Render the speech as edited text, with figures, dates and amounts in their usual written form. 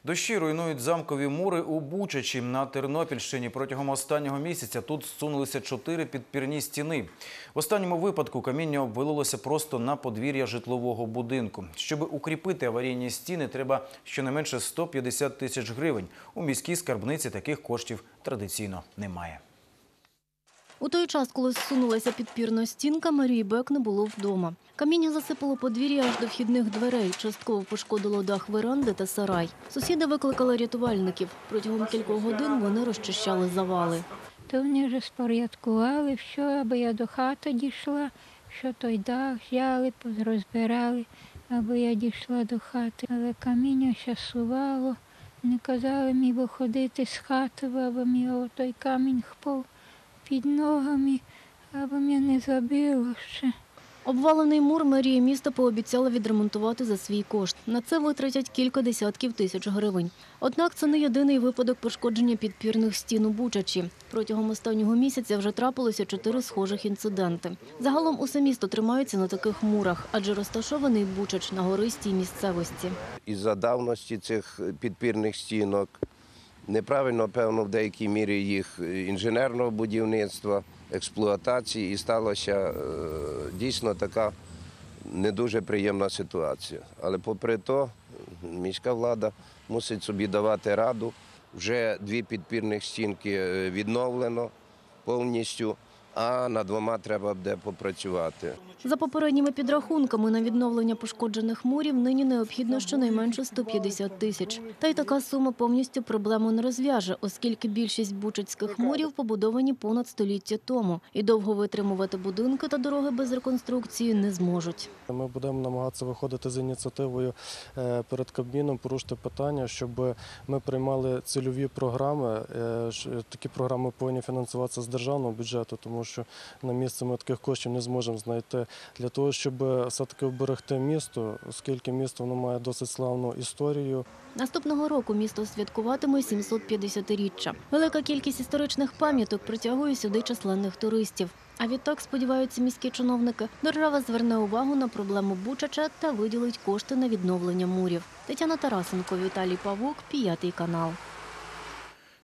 Дощі руйнують замкові мури у Бучачі на Тернопільщині. Протягом останнього місяця тут зсунулися 4 підпірні стіни. В останньому випадку каміння обвалилося просто на подвір'я житлового будинку. Щоб укріпити аварійні стіни, треба щонайменше 150 тисяч гривень. У міській скарбниці таких коштів традиційно немає. У той час, коли зсунулася підпірна стінка, Марії Бек не було вдома. Каміння засипало подвір'я аж до вхідних дверей, частково пошкодило дах веранди та сарай. Сусіди викликали рятувальників. Протягом кількох годин вони розчищали завали. То вони вже спорядкували все, аби я до хати дійшла, що той дах взяли, розбирали, аби я дійшла до хати. Але каміння ще сувало, не казали мені виходити з хати, аби мені той камінь впав під ногами, аби мене не забило ще. Обвалений мур мерія міста пообіцяла відремонтувати за свій кошт. На це витратять кілька десятків тисяч гривень. Однак це не єдиний випадок пошкодження підпірних стін у Бучачі. Протягом останнього місяця вже трапилося 4 схожих інциденти. Загалом усе місто тримається на таких мурах, адже розташований Бучач на гористій місцевості. Із-за давності цих підпірних стінок, неправильно, певно, в деякій мірі їх інженерного будівництва, експлуатації, і сталася дійсно така не дуже приємна ситуація. Але попри то, міська влада мусить собі давати раду. Вже 2 підпірних стінки відновлено повністю, а над 2 треба буде попрацювати. За попередніми підрахунками, на відновлення пошкоджених мурів нині необхідно щонайменше 150 тисяч. Та й така сума повністю проблему не розв'яже, оскільки більшість бучацьких мурів побудовані понад століття тому. І довго витримувати будинки та дороги без реконструкції не зможуть. Ми будемо намагатися виходити з ініціативою перед Кабміном, порушити питання, щоб ми приймали цільові програми. Такі програми повинні фінансуватися з державного бюджету, тому що на місце ми таких коштів не зможемо знайти. Для того, щоб все-таки вберегти місто, оскільки місто воно має досить славну історію. Наступного року місто святкуватиме 750-річчя. Велика кількість історичних пам'яток притягує сюди численних туристів. А відтак, сподіваються міські чиновники, держава зверне увагу на проблему Бучача та виділить кошти на відновлення мурів. Тетяна Тарасенко, Віталій Павук, 5 канал.